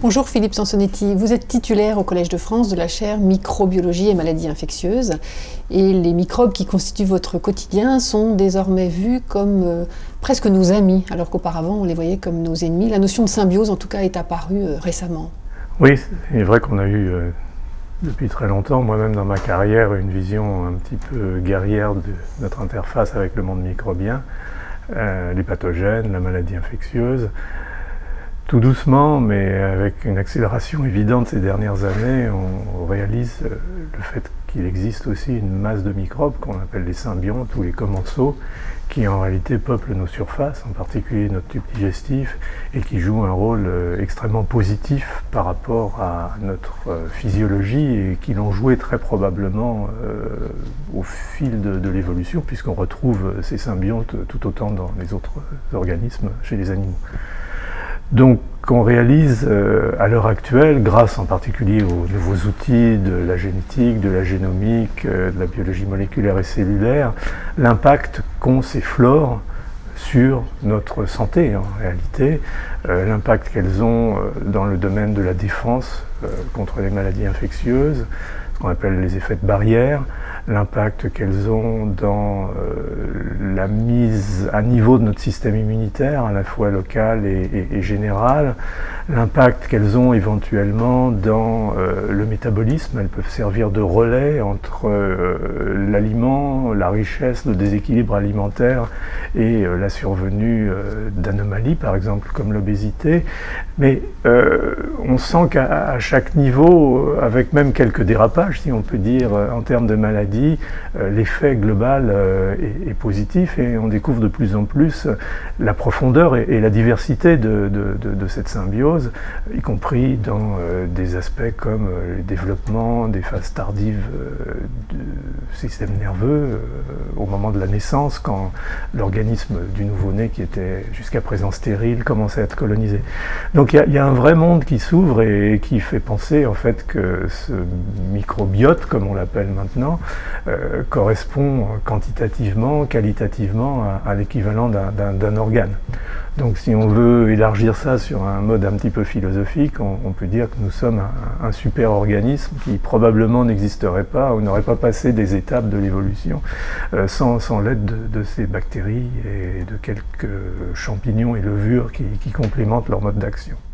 Bonjour Philippe Sansonetti, vous êtes titulaire au Collège de France de la chaire Microbiologie et maladies infectieuses. Et les microbes qui constituent votre quotidien sont désormais vus comme presque nos amis, alors qu'auparavant on les voyait comme nos ennemis. La notion de symbiose en tout cas est apparue récemment. Oui, il est vrai qu'on a eu depuis très longtemps, moi-même dans ma carrière, une vision un petit peu guerrière de notre interface avec le monde microbien, les pathogènes, la maladie infectieuse. Tout doucement, mais avec une accélération évidente ces dernières années, on réalise le fait qu'il existe aussi une masse de microbes qu'on appelle les symbiontes ou les commensaux, qui en réalité peuplent nos surfaces, en particulier notre tube digestif, et qui jouent un rôle extrêmement positif par rapport à notre physiologie et qui l'ont joué très probablement au fil de l'évolution, puisqu'on retrouve ces symbiontes tout autant dans les autres organismes chez les animaux. Donc on réalise à l'heure actuelle, grâce en particulier aux nouveaux outils de la génétique, de la génomique, de la biologie moléculaire et cellulaire, l'impact qu'ont ces flores sur notre santé en réalité, l'impact qu'elles ont dans le domaine de la défense contre les maladies infectieuses, ce qu'on appelle les effets de barrière, l'impact qu'elles ont dans la mise à niveau de notre système immunitaire, à la fois local et général, l'impact qu'elles ont éventuellement dans le métabolisme. Elles peuvent servir de relais entre l'aliment, la richesse, le déséquilibre alimentaire et la survenue d'anomalies, par exemple comme l'obésité. Mais on sent qu'à chaque niveau, avec même quelques dérapages, si on peut dire, en termes de maladies, l'effet global est positif et on découvre de plus en plus la profondeur et la diversité de cette symbiose, y compris dans des aspects comme le développement des phases tardives du système nerveux au moment de la naissance, quand l'organisme du nouveau-né, qui était jusqu'à présent stérile, commençait à être colonisé. Donc il y a un vrai monde qui s'ouvre et qui fait penser en fait que ce microbiote, comme on l'appelle maintenant, correspond quantitativement, qualitativement à l'équivalent d'un organe. Donc si on veut élargir ça sur un mode un petit peu philosophique, on peut dire que nous sommes un super organisme qui probablement n'existerait pas ou n'aurait pas passé des étapes de l'évolution sans l'aide de ces bactéries et de quelques champignons et levures qui complémentent leur mode d'action.